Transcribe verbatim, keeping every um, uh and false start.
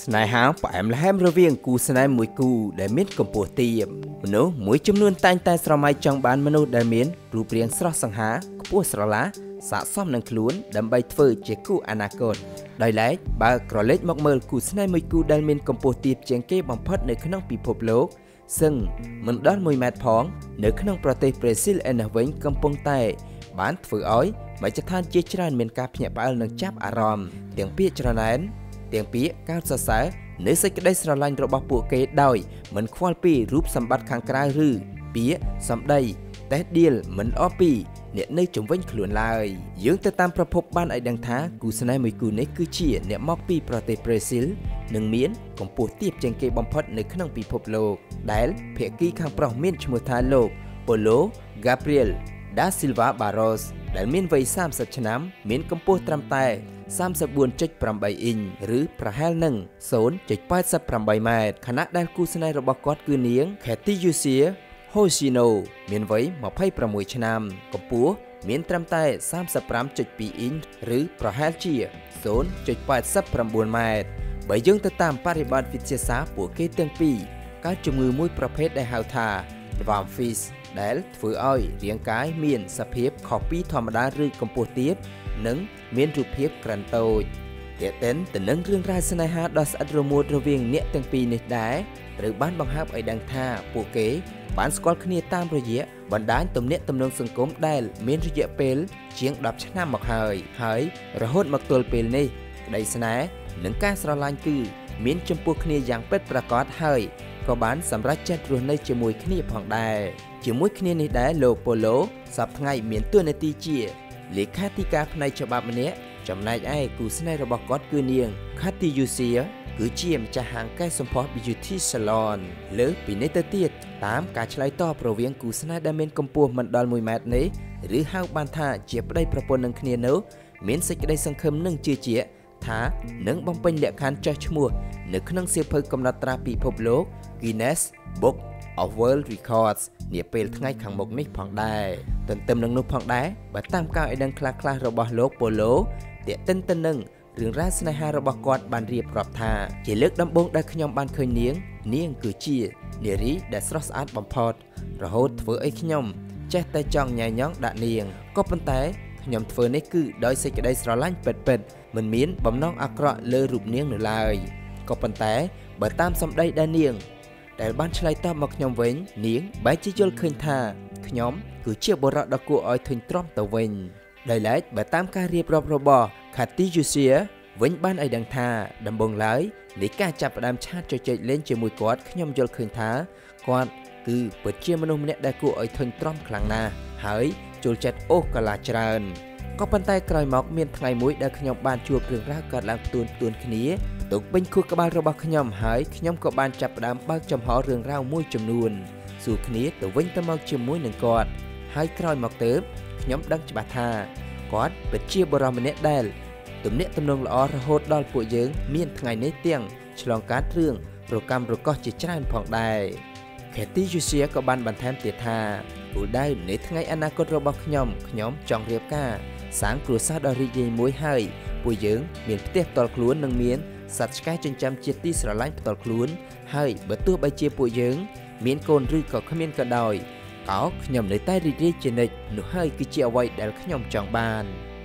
ស្នេហាផ្អែមល្ហែមរវាងគូស្នេហ៍មួយគូដែលមានកម្ពស់ទាបមនុស្សមួយចំនួនតែងតែស្រមៃចង់បានមនុស្សដែលមានរូបរាងស្រស់សង្ហាខ្ពស់ស្រឡះស័ក្តិសមនឹងខ្លួនដើម្បីធ្វើជាគូអនាគតដោយឡែកបើក្រឡេកមកមើលគូស្នេហ៍មួយគូដែលមានកម្ពស់ទាបជាងគេបំផុតនៅក្នុងពិភពលោកសឹងមិនដល់មួយម៉ែត្រផងនៅក្នុងប្រទេសប្រេស៊ីលឯនេះវិញកំពុងតែបានធ្វើឲ្យមជ្ឈដ្ឋានជាច្រើនមានការភ្ញាក់ផ្អើលនិងចាប់អារម្មណ៍ទាំងពាក្យច្រណែនទាំងពាក្យកោតសរសើរនៅសេចក្តីស្រឡាញ់របស់ពួកគេដោយមិនខ្វល់ពីរូបសម្បត្តិខាងក្រៅឬពាក្យសម្ដីតេះដៀលមិនអស់ពីអ្នកនៅជុំវិញខ្លួនឡើយយើងទៅតាមប្រភពបានឲ្យដឹងថាគូស្នេហ៍មួយគូនេះគឺជាអ្នកមកពីប្រទេសប្រេស៊ីលនិងមានកម្ពស់ទាបជាងគេបំផុតនៅក្នុងពិភពលោកដែលភាគីខាងប្រុសមានឈ្មោះថាលោក Paulo Gabriel da Silva Barros ដែលមានវ័យសាមសិបឆ្នាំមានកម្ពស់ត្រឹមតែសាមសិបបួនចុចប្រាំបីអ៊ីងឬប្រហែលនឹង ศูนย์จุดแปดสิบแปด ម៉ែត្រខណៈដែលគូស្នេហ៍របស់គាត់គឺនាង Khadijah Hoshino មានវ័យម្ភៃប្រាំមួយឆ្នាំកម្ពស់មានត្រឹមតែសាមសិបប្រាំចុចពីរអ៊ីងឬប្រហែលជា ศูนย์จุดแปดสิบเก้า ម៉ែត្របើយើងទៅតាមបរិបទវិទ្យាសាស្ត្រពួកគេទាំងពីរកើតជំងឺមួយប្រភេទដែលហៅថា Dwarfism ដែលធ្វើឲ្យរាងកាយមានសភាពខុសពីធម្មតាឬកម្ពស់ទាបនិងមានរូបភាពក្រិនតូចទាក់ទិនទៅនឹងរឿងរ៉ាវស្នេហាដ៏ស្អិតរមួតរវាងអ្នកទាំងពីរនេះដែរត្រូវបានបង្ហើបឲ្យដឹងថាពួកគេបានស្គាល់គ្នាតាមរយៈបណ្ដាញទំនាក់ទំនងសង្គមដែលមានរយៈពេលជាងដប់ឆ្នាំមកហើយហើយរហូតមកទល់ពេលនេះក្តីស្នេហ៍និងការស្រឡាញ់គឺមានចំពោះគ្នាយ៉ាងពិតប្រាកដហើយក៏បានសម្រេចចិត្តរស់នៅជាមួយគ្នាផងដែរជាមួយគ្នានេះដែរលោក Paulo សប្តាហ៍ថ្ងៃមានតួនាទីជាលេខាធិការផ្នែកច្បាប់ម្នាក់ចំណែកឯគូស្នេហ៍របស់គាត់គឺនាង Khadijah គឺជាម្ចាស់ហាងកែសម្ផស្ស Beauty Salon លើសពីនេះទៅទៀតតាមការឆ្លើយតបរវាងគូស្នេហ៍ដែលមានកម្ពស់មិនដល់មួយម៉ែត្រនេះឬហៅបានថាជាប្តីប្រពន្ធនឹងគ្នានោះមានសេចក្តីសង្ឃឹមនិងជឿជាក់ថានឹងបំពេញលក្ខខណ្ឌចុះឈ្មោះនៅក្នុងសៀវភៅកំណត់ត្រាពិភពលោក Guinness Book of World Records នាពេលថ្ងៃខាងមុខនេះផងដែរទន្ទឹមនឹងនោះផងដែរបើតាមការឲ្យដឹងខ្លះៗរបស់លោក Paulo ទាក់ទិនទៅនឹងរឿងរ៉ាវស្នេហារបស់គាត់បានរៀបរាប់ថាជាលើកដំបូងដែលខ្ញុំបានឃើញនាងនាងគឺជានារីដែលស្រស់ស្អាតបំផុតរហូតធ្វើឲ្យខ្ញុំចេះតែចង់ញ៉ៃញ៉ងដាក់នាងក៏ប៉ុន្តែខ្ញុំធ្វើនេះគឺដោយសេចក្តីស្រឡាញ់ពិតៗមិនមានបំណងអាក្រក់លើរូបនាងនៅឡើយក៏ប៉ុន្តែបើតាមសម្ដីដែលនាងដែលបានឆ្លើយតបមកខ្ញុំវិញនាងបែរជាយល់ឃើញថាខ្ញុំគឺជាបុរសដ៏គួរឲ្យធុញទ្រាន់ទៅវិញដោយឡែកបើតាមការរៀបរាប់របស់ Khadijah វិញបានឲ្យដឹងថាដំបូងឡើយនៃការចាប់ផ្ដើមឆាតជជែកលេងជាមួយគាត់ខ្ញុំយល់ឃើញថាគាត់គឺពិតជាមនុស្សម្នាក់ដែលគួរឲ្យធុញទ្រាន់ខ្លាំងណាស់ហើយចូលចិត្តអូសកាឡាច្រើនក៏ប៉ុន្តែក្រោយមកមានថ្ងៃមួយដែលខ្ញុំបានជួបរឿងរ៉ាវកើតឡើងផ្ទួនផ្ទួនគ្នាទុកពេញខួរក្បាលរបស់ខ្ញុំហើយខ្ញុំក៏បានចាប់ផ្ដើមបើកចំហរឿងរ៉ាវមួយចំនួនសួរគ្នាទៅវិញទៅមកជាមួយនឹងគាត់ហើយក្រោយមកទៅខ្ញុំដឹងច្បាស់ថាគាត់ពិតជាបុរសម្នាក់ដែលទំនាក់ទំនងល្អរហូតដល់ពួកយើងមានថ្ងៃនេះទាំងឆ្លងកាត់រឿងប្រកម្មប្រកោសជាច្រើនផងដែរ Khadijah ក៏បានបន្ថែមទៀតថាគោលដៅនៃថ្ងៃអនាគតរបស់ខ្ញុំខ្ញុំចង់រៀបការសាងគ្រួសារដ៏រីករាយមួយហើយពួកយើងមានផ្ទះផ្ទាល់ខ្លួននិងមានសត្វឆ្កែចិញ្ចឹមជាទីស្រឡាញ់ផ្ទាល់ខ្លួនហើយបើទោះបីជាពួកយើងមានកូនឬក៏គ្មានក៏ដោយក៏ខ្ញុំនៅតែរីករាយជានិច្ចនោះហើយគឺជាអ្វីដែលខ្ញុំចង់បាន